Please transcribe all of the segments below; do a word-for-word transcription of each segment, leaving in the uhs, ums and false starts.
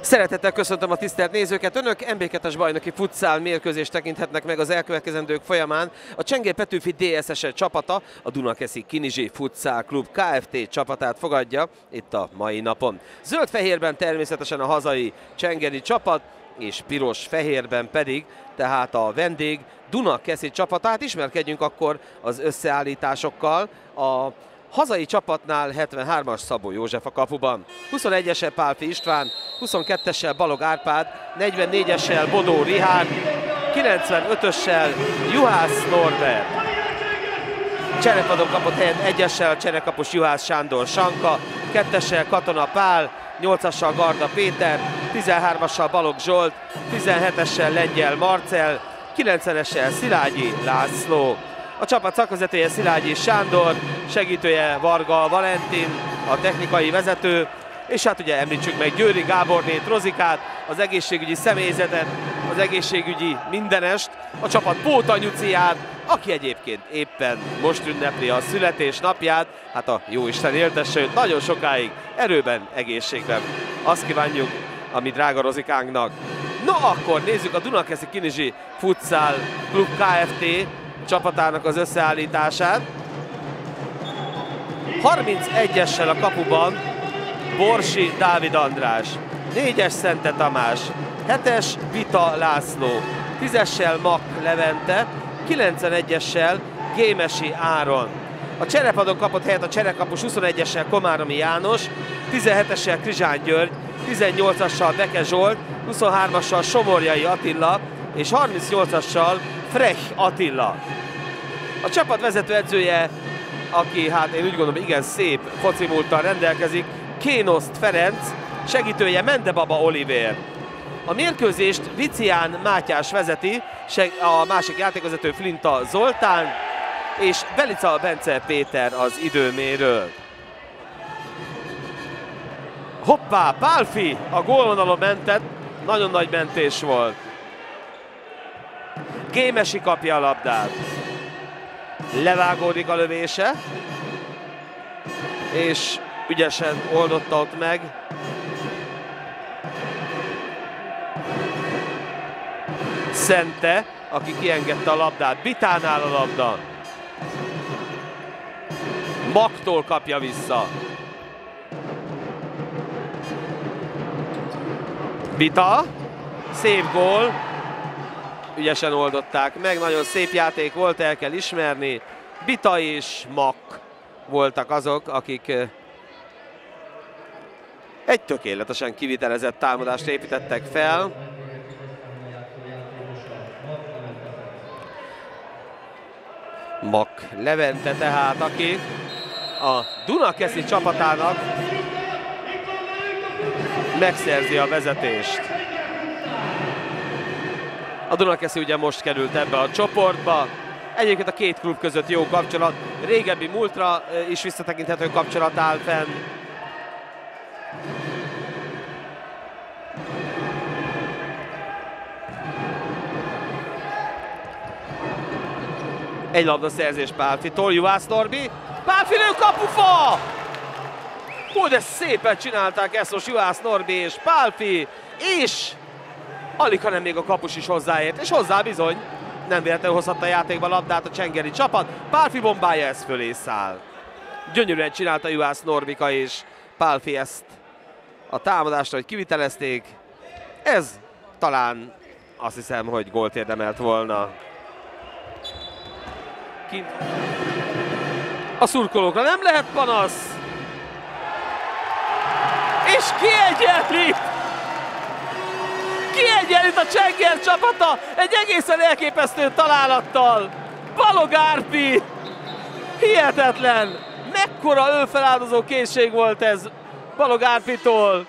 Szeretettel köszöntöm a tisztelt nézőket! Önök en bé kettes bajnoki futszál mérkőzést tekinthetnek meg az elkövetkezendők folyamán. A Csengér Petőfi dé es es csapata a Dunakeszi Kinizsi Futszál Klub Kft. Csapatát fogadja itt a mai napon. Zöld-fehérben természetesen a hazai csengeri csapat, és piros-fehérben pedig tehát a vendég Dunakeszi csapatát. Ismerkedjünk akkor az összeállításokkal. A hazai csapatnál hetvenhármas Szabó József a kapuban, huszonegyessel Pálfi István, huszonkettessel Balog Árpád, negyvennégyessel Bodó Rihárd, kilencvenötössel Juhász Norbert. Cserepadon kapott helyet egyessel cserekapus Juhász Sándor Sanka, kettessel Katona Pál, nyolcassal Garda Péter, tizenhármassal Balogh Zsolt, tizenhetessel Lengyel Marcell, kilencvenessel Szilágyi László. A csapat szakvezetője Szilágyi Sándor, segítője Varga Valentin, a technikai vezető, és hát ugye említsük meg Győri Gábornét, Rozikát, az egészségügyi személyzetet, az egészségügyi mindenest, a csapat pótanyuciát, aki egyébként éppen most ünnepli a születésnapját, hát a jóisten éltesse őt nagyon sokáig, erőben, egészségben. Azt kívánjuk a mi drága Rozikánknak. No, akkor nézzük a Dunakeszi Kinizsi Futszál Klub Kft. Csapatának az összeállítását. harmincegyessel a kapuban Borsi Dávid András, négyes Szente Tamás, hetes Vita László, tízessel Mak Levente, kilencvenegyessel Gémesi Áron. A cserepadon kapott helyet a cserekapus huszonegyessel Komáromi János, tizenhetessel Krizsán György, tizennyolcassal Beke Zsolt, huszonhármassal Somorjai Attila és harmincnyolcassal Frech Attila. A csapat vezető edzője, aki hát én úgy gondolom igen szép focimúlttal rendelkezik, Kénoszt Ferenc, segítője Mendebaba Olivér. A mérkőzést Vicián Mátyás vezeti, a másik játékvezető Flinta Zoltán, és Belica Bence Péter az időmérő. Hoppá, Pálfi a gólvonalon mentett, nagyon nagy mentés volt. Gémesi kapja a labdát. Levágódik a lövése, és ügyesen oldotta ott meg. Szente, aki kiengedte a labdát. Bitánál a labda. Maktól kapja vissza. Bita, szép gól. Ügyesen oldották meg, nagyon szép játék volt, el kell ismerni. Bita és Mak voltak azok, akik egy tökéletesen kivitelezett támadást építettek fel. Mak Levente tehát, aki a Dunakeszi csapatának megszerzi a vezetést. A Dunakeszi ugye most került ebbe a csoportba. Egyébként a két klub között jó kapcsolat, régebbi múltra is visszatekinthető kapcsolat áll fenn. Egy labdaszerzés Pálfitól, Juhász Norbi, Pálfi lő, kapufa! Hú, de szépen csinálták ezt most Juhász Norbi és Pálfi, és alig, hanem még a kapus is hozzáért, és hozzá bizony nem véletlenül hozhatta a játékba a labdát a csengeri csapat. Pálfi bombája ez fölé száll. Gyönyörűen csinálta Juhász Norbika és Pálfi ezt a támadást, hogy kivitelezték. Ez talán azt hiszem, hogy gólt érdemelt volna. Kint. A szurkolókra nem lehet panasz. És kiegyenlít! Kiegyenlít a Csengér csapata egy egészen elképesztő találattal. Balogh Árpi! Hihetetlen! Mekkora önfeláldozó készség volt ez Balogh Árpitól.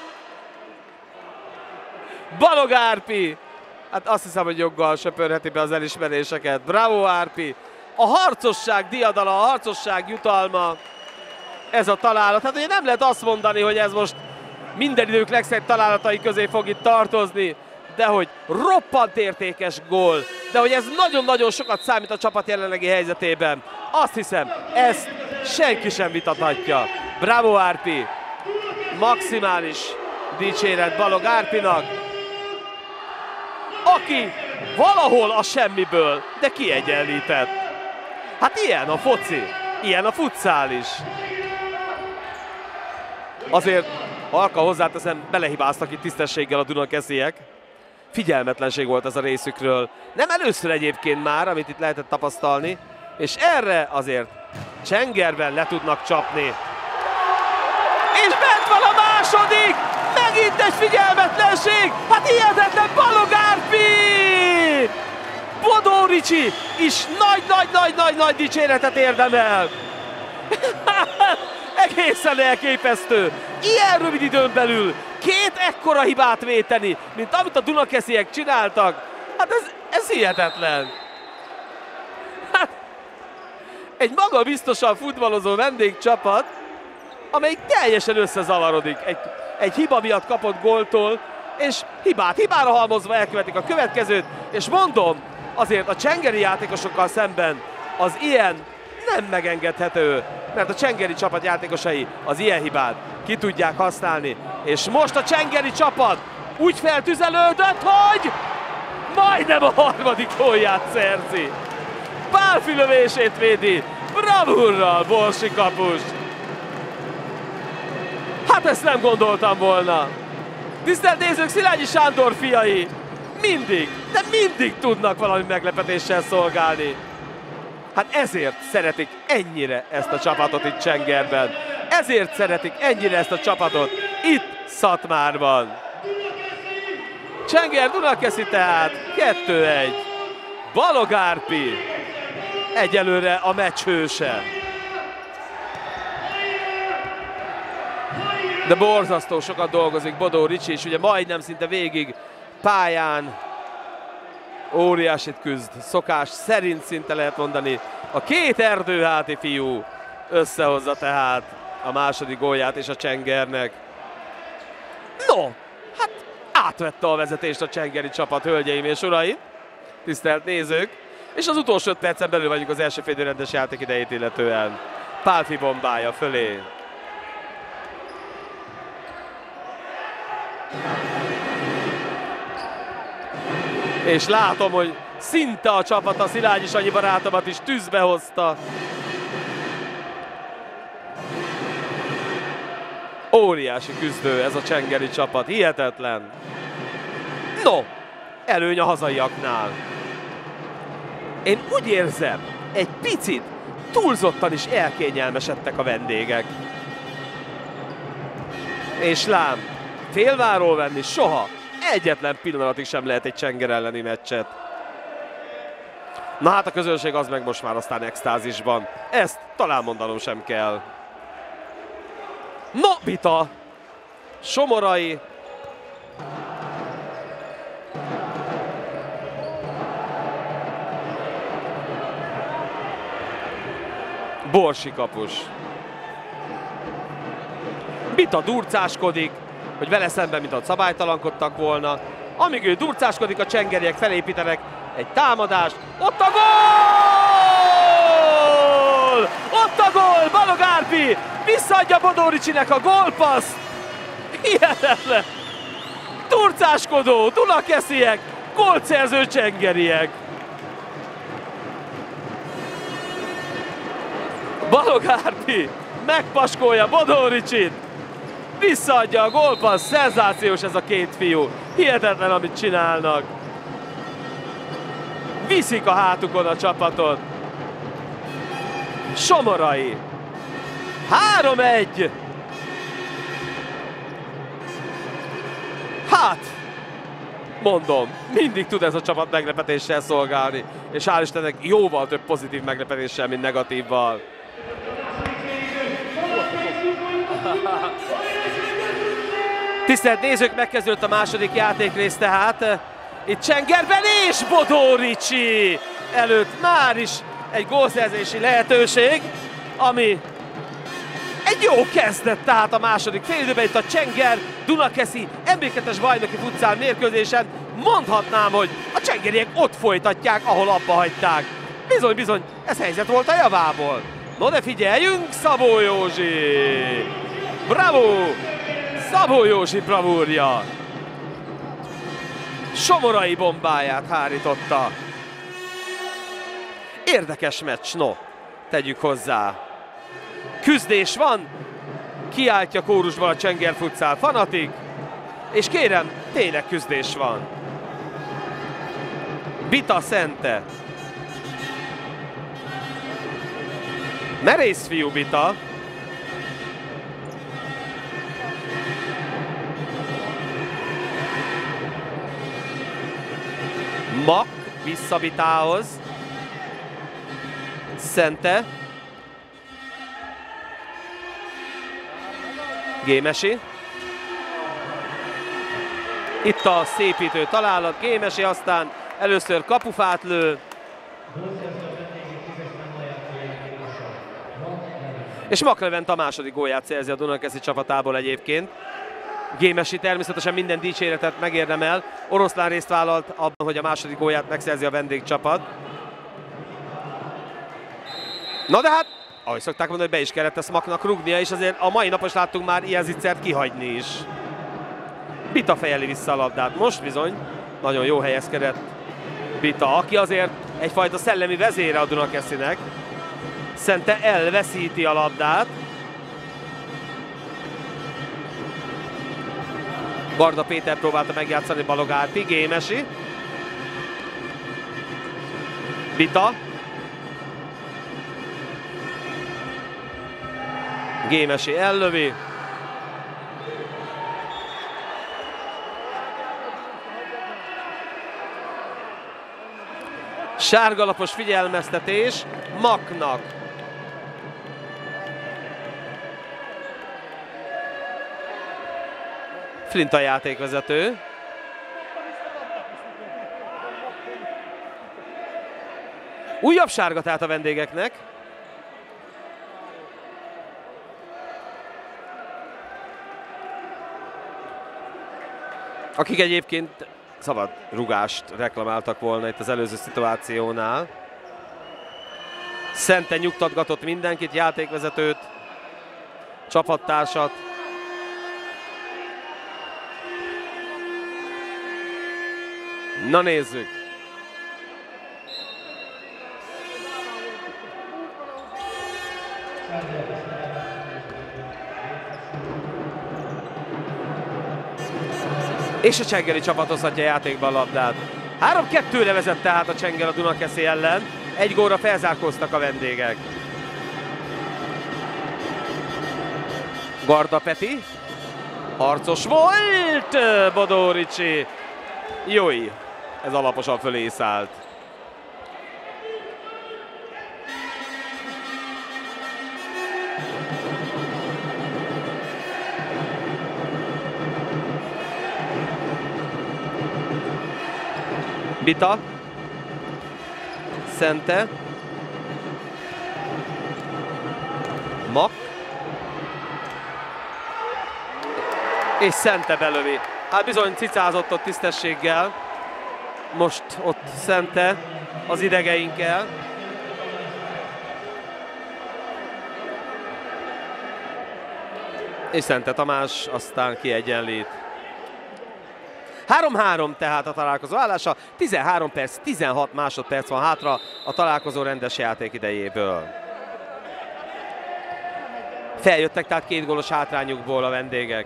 Balogh Árpi! Hát azt hiszem, hogy joggal söpörheti be az elismeréseket. Bravo Árpi! A harcosság diadala, a harcosság jutalma. Ez a találat. Hát ugye nem lehet azt mondani, hogy ez most minden idők legszebb találatai közé fog itt tartozni, de hogy roppant értékes gól, de hogy ez nagyon-nagyon sokat számít a csapat jelenlegi helyzetében. Azt hiszem, ezt senki sem vitathatja. Bravo Árpi! Maximális Dicséret Balog Árpinak, aki valahol a semmiből, de kiegyenlített. Hát ilyen a foci, ilyen a futszál is. Azért, halkan hozzáteszem, belehibáztak itt tisztességgel a dunakesziek. Figyelmetlenség volt ez a részükről. Nem először egyébként már, amit itt lehetett tapasztalni. És erre azért csengerben le tudnak csapni. És bent van a második! Megint egy figyelmetlenség! Hát hihetetlen, Balog Árpi! Bodó Ricsi is nagy-nagy-nagy-nagy-nagy dicséretet érdemel. Egészen elképesztő. Ilyen rövid időn belül két ekkora hibát véteni, mint amit a dunakesziek csináltak. Hát ez, ez hihetetlen. Hát, egy magabiztosan futballozó vendégcsapat, amelyik teljesen összezavarodik egy, egy hiba miatt kapott góltól, és hibát hibára halmozva elkövetik a következőt, és mondom, azért a csengeri játékosokkal szemben az ilyen nem megengedhető, mert a csengeri csapat játékosai az ilyen hibát ki tudják használni, és most a csengeri csapat úgy feltüzelődött, hogy majdnem a harmadik gólját szerzi. Pálfi lövését védi, bravúrral Borsi kapus. Hát ezt nem gondoltam volna. Tisztelt nézők, Szilágyi Sándor fiai mindig, de mindig tudnak valami meglepetéssel szolgálni. Hát ezért szeretik ennyire ezt a csapatot itt Csengerben. Ezért szeretik ennyire ezt a csapatot itt Szatmárban. Csenger Dunakeszi tehát kettő egy. Balog Árpi egyelőre a meccs hőse. De borzasztó sokat dolgozik Bodó Ricsi, és ugye majdnem szinte végig pályán óriásit küzd. Szokás szerint szinte lehet mondani. A két erdőháti fiú összehozza tehát a második gólját és a Csengernek. No, hát átvette a vezetést a csengeri csapat, hölgyeim és uraim, tisztelt nézők, és az utolsó öt percen belül vagyunk az első fél rendes játék idejét illetően. Pálfi bombája fölé. És látom, hogy szinte a csapat a Szilágyi Sanyi barátomat is tűzbe hozta. Óriási küzdő ez a csengeri csapat, hihetetlen. No, előny a hazaiaknál. Én úgy érzem, egy picit túlzottan is elkényelmesedtek a vendégek. És lám, félváról venni soha, egyetlen pillanatig sem lehet egy Csenger elleni meccset. Na hát a közönség az meg most már aztán extázisban. Ezt talán mondanom sem kell. No, Bita! Somorai. Borsi kapus. Bita durcáskodik, hogy vele szemben, mint ahogy szabálytalankodtak volna. Amíg ő durcáskodik, a csengeriek felépítenek egy támadást. Ott a gól! Ott a gól! Balog Árpi visszaadja Bodó Ricsinek a gólpasszt. Hihetetlen! Durcáskodó dunakesziek, gólszerző csengeriek. Balog Árpi megpaskolja Bodó Ricsit. Visszaadja a gólpassz, szenzációs ez a két fiú. Hihetetlen, amit csinálnak. Viszik a hátukon a csapatot. Somorai. három egy. Hát, mondom, mindig tud ez a csapat meglepetéssel szolgálni. És hál' Istennek jóval több pozitív meglepetéssel, mint negatívval. Tisztelt nézők, megkezdődött a második játékrész tehát. Itt Csengerben és Bodó Ricsi előtt már is egy gólszerzési lehetőség, ami egy jó kezdet tehát a második félidőben itt a Csenger Dunakeszi em bé kettes bajnoki futszál mérkőzésen. Mondhatnám, hogy a csengeriek ott folytatják, ahol abba hagyták. Bizony, bizony, ez helyzet volt a javából. No de figyeljünk, Szabó Józsi! Bravo! Szabó Józsi bravúrja. Somorai bombáját hárította. Érdekes meccs, no, tegyük hozzá. Küzdés van, kiáltja kórusban a Csenger Futsal fanatik, és kérem, tényleg küzdés van. Bita Szente. Merész fiú Bita. Mak vissza Bitához. Szente. Gémesi. Itt a szépítő találat. Gémesi aztán először kapufát lő. És Maklevent a második gólját szerzi a Dunakeszi csapatából egyébként. Gémesi természetesen minden dicséretet megérdemel. Oroszlán részt vállalt abban, hogy a második gólját megszerzi a vendégcsapat. Na de hát, ahogy szokták mondani, hogy be is kellett ezt Maknak rúgnia, és azért a mai napos láttunk már ilyen zicsert kihagyni is. Bita fejeli vissza a labdát. Most bizony nagyon jó helyezkedett Bita, aki azért egyfajta szellemi vezére a Dunakeszinek. Szente elveszíti a labdát. Garda Péter próbálta megjátszani Balog Árpi, Gémesi. Bita. Gémesi ellövi. Sárgalapos figyelmeztetés Maknak. Flint a játékvezető. Újabb sárga tehát a vendégeknek. Akik egyébként szabad rugást reklamáltak volna itt az előző szituációnál. Szente nyugtatgatott mindenkit, játékvezetőt, csapattársat. Na nézzük! És a csengeri csapat hozhatja játékba a labdát. három kettőre vezet tehát a Csenger a Dunakeszi ellen. Egy gólra felzárkóztak a vendégek. Garda Peti. Harcos volt Bodó Ricsi. Jói, ez alaposan fölé szállt. Bita. Szente. Mak. És Szente belövi. Hát bizony cicázott ott tisztességgel. Most ott Szente az idegeinkkel. És Szente Tamás aztán kiegyenlít. három három tehát a találkozó állása. tizenhárom perc, tizenhat másodperc van hátra a találkozó rendes játék idejéből. Feljöttek tehát két gólos hátrányukból a vendégek.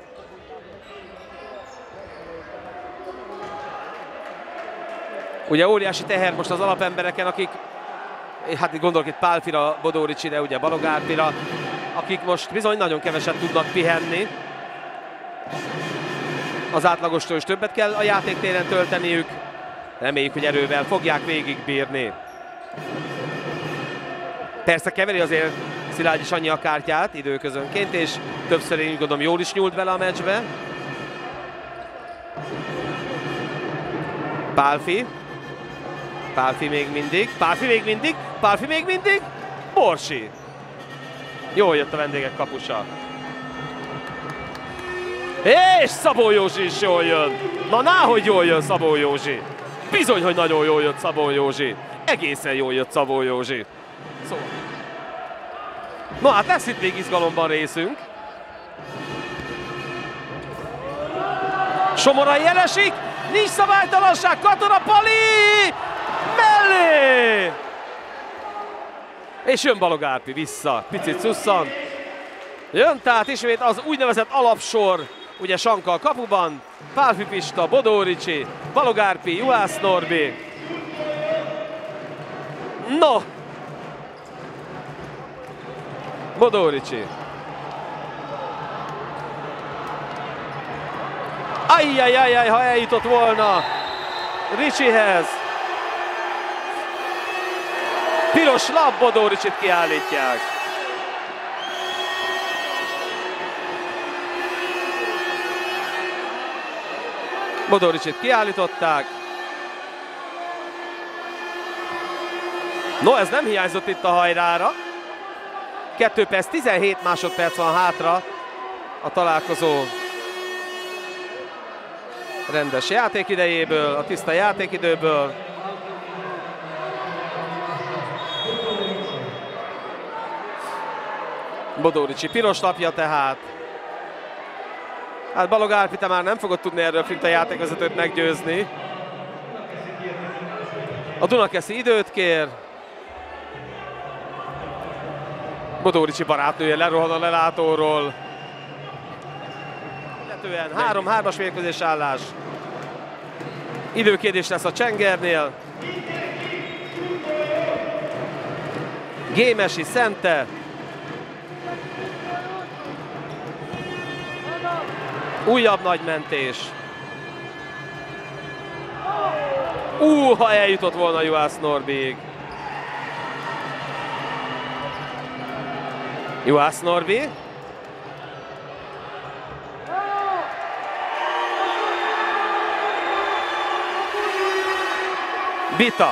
Ugye óriási teher most az alapembereken, akik, hát gondolok itt Pálfira, Bodó Ricsire, ugye Balog Árpira, akik most bizony nagyon keveset tudnak pihenni. Az átlagostól is többet kell a játéktéren tölteniük. Reméljük, hogy erővel fogják végigbírni. Persze keveri azért Szilágyi Sanyi a kártyát időközönként, és többször én úgy gondolom jól is nyúlt vele a meccsbe. Pálfi. Pálfi még mindig, Pálfi még mindig, Pálfi még mindig, Borsi. Jól jött a vendégek kapusa. És Szabó Józsi is jól jön. Na náhogy jól jön Szabó Józsi. Bizony, hogy nagyon jól jött Szabó Józsi. Egészen jól jött Szabó Józsi. Szóval. No hát lesz itt még izgalomban részünk. Somorai elesik, nincs szabálytalanság, Katona Pali mellé! És jön Balog Árpi vissza, picit szusszant. Jön tehát ismét az úgynevezett alapsor, ugye Sanka a kapuban, Pálfi Pista, Bodó Ricsi, Balog Árpi, Juhász Norbi. No! Bodó Ricsi. Ajjajajjaj, ha eljutott volna Ricsihez. Piros lap, Bodó Ricsit kiállítják. Bodó Ricsit kiállították. No, ez nem hiányzott itt a hajrára. kettő perc, tizenhét másodperc van hátra a találkozó rendes játékidejéből, a tiszta játékidőből. Bodó Ricsi piros lapja tehát. Hát Balog Árpi, te már nem fogod tudni erről fint a játékvezetőt meggyőzni. A Dunakeszi időt kér. Bodó Ricsi barátnője lerohan a lelátóról. Illetően három-hármas mérkőzés állás. Időkérdés lesz a Csengernél. Gémesi, Szente. Újabb nagy mentés. Ú, ha eljutott volna Juhász Norbiig. Juhász Norbi. Bita.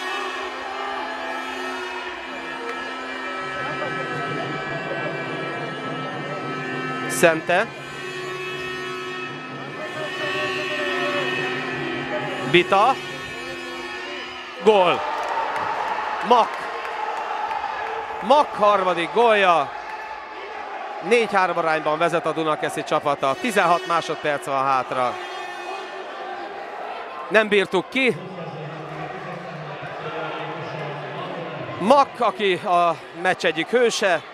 Szente. Bita. Gól. Mak. Mak harmadik gólja. négy-három arányban vezet a Dunakeszi csapata. tizenhat másodperc van hátra. Nem bírtuk ki. Mak, aki a meccs egyik hőse,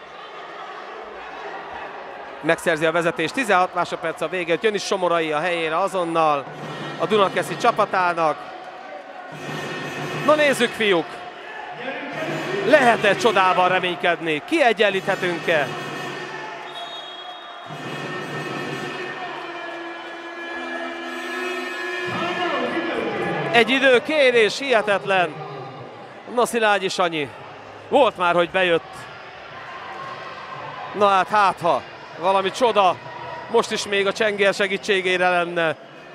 megszerzi a vezetést. tizenhat másodperc a vége. Jön is Somorai a helyére azonnal a Dunakeszi csapatának. Na nézzük, fiúk! Lehet-e csodában reménykedni? Kiegyenlíthetünk-e? Egy időkérés, hihetetlen. Na, Szilágyi Sanyi. Volt már, hogy bejött. Na hát, hát ha valami csoda most is még a Csenger segítségére lenne.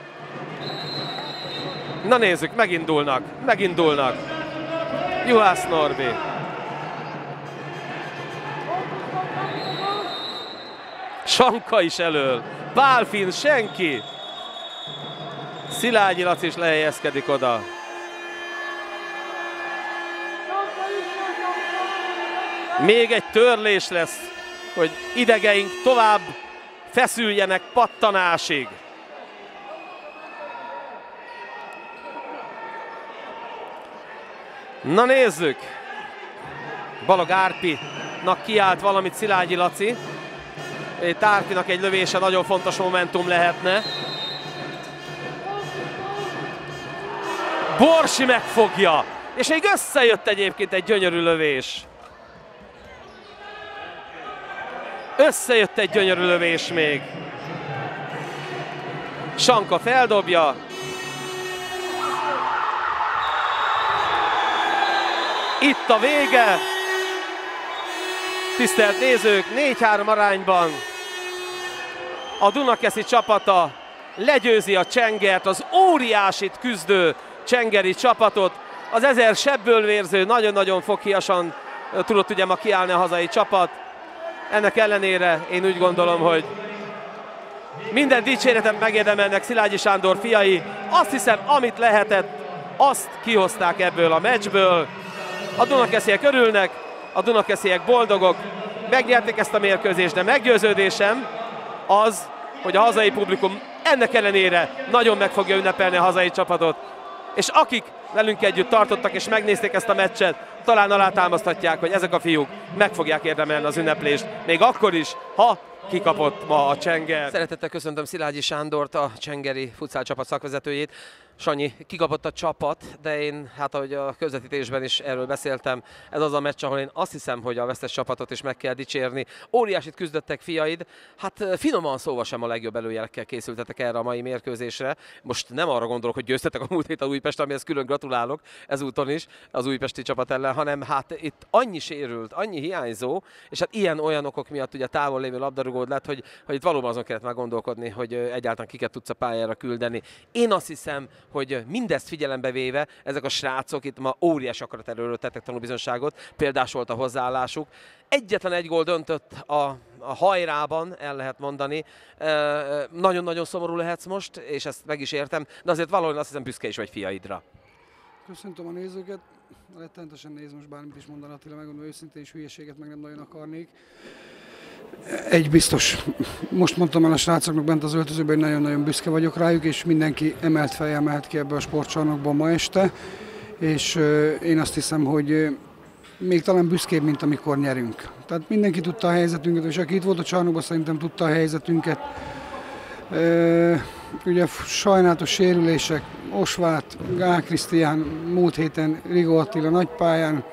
Na nézzük, megindulnak, megindulnak. Juhász Norbi. Sanka is elől. Pálfin, senki. Szilágyi Laci is lehelyezkedik oda. Még egy törlés lesz, hogy idegeink tovább feszüljenek pattanásig. Na nézzük! Balog Árpinak kiállt valamit Szilágyi Laci. Itt Árpinak egy lövése nagyon fontos momentum lehetne. Borsi megfogja, és még összejött egyébként egy gyönyörű lövés. Összejött egy gyönyörű lövés még. Sanka feldobja. Itt a vége. Tisztelt nézők, négy-három arányban a Dunakeszi csapata legyőzi a Csengert, az óriásit küzdő csengeri csapatot. Az ezer sebből vérző, nagyon-nagyon foghíjasan tudott ugye ma kiállni a hazai csapat. Ennek ellenére én úgy gondolom, hogy minden dicséretet megérdemelnek Szilágyi Sándor fiai. Azt hiszem, amit lehetett, azt kihozták ebből a meccsből. A dunakesziek örülnek, a dunakesziek boldogok, megnyerték ezt a mérkőzést, de meggyőződésem az, hogy a hazai publikum ennek ellenére nagyon meg fogja ünnepelni a hazai csapatot. És akik velünk együtt tartottak és megnézték ezt a meccset, talán alátámasztatják, hogy ezek a fiúk meg fogják érdemelni az ünneplést, még akkor is, ha kikapott ma a Csenger. Szeretettel köszöntöm Szilágyi Sándort, a csengeri futszál csapat szakvezetőjét. Sanyi, kikapott a csapat, de én, hát ahogy a közvetítésben is erről beszéltem, ez az a meccs, ahol én azt hiszem, hogy a vesztes csapatot is meg kell dicsérni. Óriásit küzdöttek fiaid, hát finoman szóval sem a legjobb előjelekkel készültetek erre a mai mérkőzésre. Most nem arra gondolok, hogy győztetek a múlt héten Újpest, amihez külön gratulálok ezúton is az újpesti csapat ellen, hanem hát itt annyi sérült, annyi hiányzó, és hát ilyen-olyan okok miatt ugye távol lévő labdarúgód lett, hogy, hogy itt valóban azon kellett már gondolkodni, hogy egyáltalán kiket tudsz a pályára küldeni. Én azt hiszem, hogy mindezt figyelembe véve ezek a srácok itt ma óriási akaraterőről tettek tanúbizonyságot, példás volt a hozzáállásuk. Egyetlen egy gól döntött a, a hajrában, el lehet mondani. Nagyon-nagyon szomorú lehetsz most, és ezt meg is értem, de azért valahol azt hiszem büszke is vagy fiaidra. Köszöntöm a nézőket, rettenetesen néz most bármit is mondanak, Attila, megmondom őszintén, és hülyeséget meg nem nagyon akarnék. Egy biztos, most mondtam el a srácoknak bent az öltözőben, hogy nagyon-nagyon büszke vagyok rájuk, és mindenki emelt fejjel mehet ki ebbe a sportcsarnokba ma este, és én azt hiszem, hogy még talán büszkébb, mint amikor nyerünk. Tehát mindenki tudta a helyzetünket, és aki itt volt a csarnokban, szerintem tudta a helyzetünket. Ugye sajnálatos sérülések, Osváth, Gál Krisztián, múlt héten Rigó Attila nagypályán,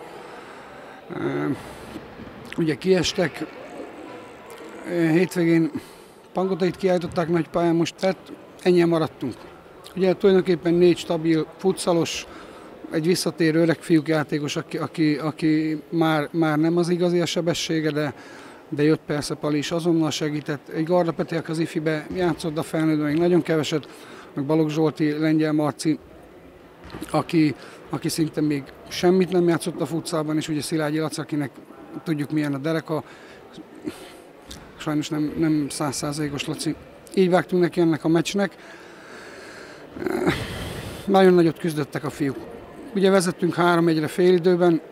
ugye kiestek. Hétvégén Pankotait kiállították nagypályán, most tehát ennyien maradtunk. Ugye tulajdonképpen négy stabil futszalos, egy visszatérő öreg fiúk játékos, aki, aki, aki már, már nem az igazi a sebessége, de, de jött persze Pali is azonnal segített. Egy Garda Peti, aki az ifibe játszott, a felnőtt még nagyon keveset, meg Balogh Zsolti, Lengyel Marci, aki, aki szinte még semmit nem játszott a futszálban, és ugye Szilágyi Laci, akinek tudjuk milyen a dereka, sajnos nem, nem száz százalékos Laci. Így vágtunk neki ennek a meccsnek. Nagyon nagyot küzdöttek a fiúk. Ugye vezettünk három egyre fél időben,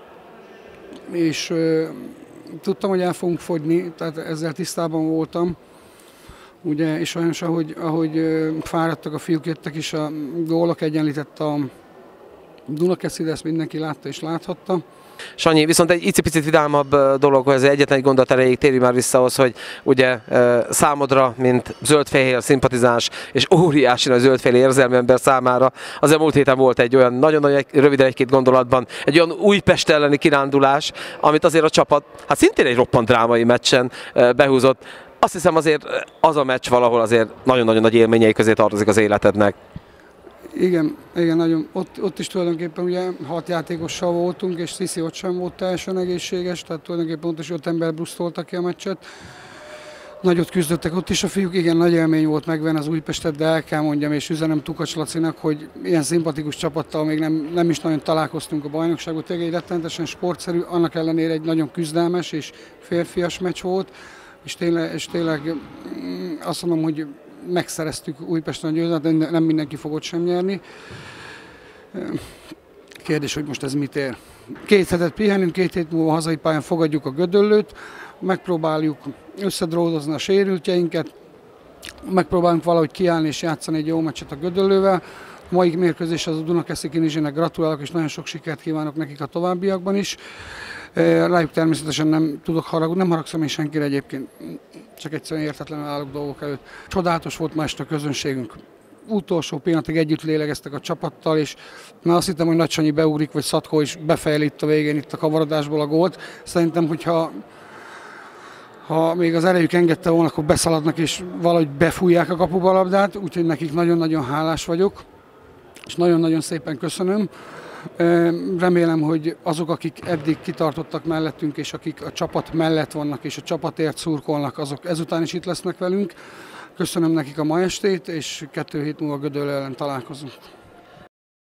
és uh, tudtam, hogy el fogunk fogyni, tehát ezzel tisztában voltam. Ugye, és sajnos, ahogy, ahogy uh, fáradtak a fiúk, jöttek is a gólok, egyenlített a Dunakeszi, de ezt mindenki látta és láthatta. Sanyi, viszont egy icipicit vidámabb dolog, hogy ez egyetlen egy gondolat erejéig téri már vissza ahhoz, hogy ugye számodra, mint zöldfehér szimpatizáns és óriási nagy zöldfehér érzelmi ember számára, azért múlt héten volt egy olyan nagyon-nagyon röviden egy-két gondolatban, egy olyan Újpest elleni kirándulás, amit azért a csapat, hát szintén egy roppant drámai meccsen behúzott. Azt hiszem azért az a meccs valahol azért nagyon-nagyon nagy élményei közé tartozik az életednek. Igen, igen, nagyon. Ott, ott is tulajdonképpen ugye hat játékossal voltunk, és Sziszi ott sem volt teljesen egészséges, tehát tulajdonképpen ott is öt ember brusztoltak ki a meccset. Nagyot küzdöttek ott is a fiúk, igen, nagy élmény volt megvenni az Újpestet, de el kell mondjam, és üzenem Tukacs Lacinak, hogy ilyen szimpatikus csapattal még nem, nem is nagyon találkoztunk a bajnokságban. Tényleg egy rettenetesen sportszerű, annak ellenére egy nagyon küzdelmes és férfias meccs volt, és tényleg, és tényleg azt mondom, hogy megszereztük Újpesten a győzelmet, de nem mindenki fogott sem nyerni. Kérdés, hogy most ez mit ér. Két hetet pihenünk, két hét múlva hazai pályán fogadjuk a Gödöllőt, megpróbáljuk összedródozni a sérültjeinket, megpróbálunk valahogy kiállni és játszani egy jó meccset a Gödöllővel. A mai mérkőzés az a Dunakeszi Kinizsének gratulálok, és nagyon sok sikert kívánok nekik a továbbiakban is. Rájuk természetesen nem tudok haragudni, nem haragszom én senkire egyébként, csak egyszerűen értetlenül állok dolgok előtt. Csodálatos volt ma este a közönségünk. Utolsó pillanatig együtt lélegeztek a csapattal, és már azt hittem, hogy Nagy Sanyi beugrik, vagy Szatkó is befejel itt a végén itt a kavarodásból a gólt. Szerintem, hogyha ha még az erejük engedte volna, akkor beszaladnak és valahogy befújják a kapuba a labdát, úgyhogy nekik nagyon-nagyon hálás vagyok, és nagyon-nagyon szépen köszönöm. Remélem, hogy azok, akik eddig kitartottak mellettünk, és akik a csapat mellett vannak, és a csapatért szurkolnak, azok ezután is itt lesznek velünk. Köszönöm nekik a ma estét, és kettő hét múlva Gödöllő ellen találkozunk.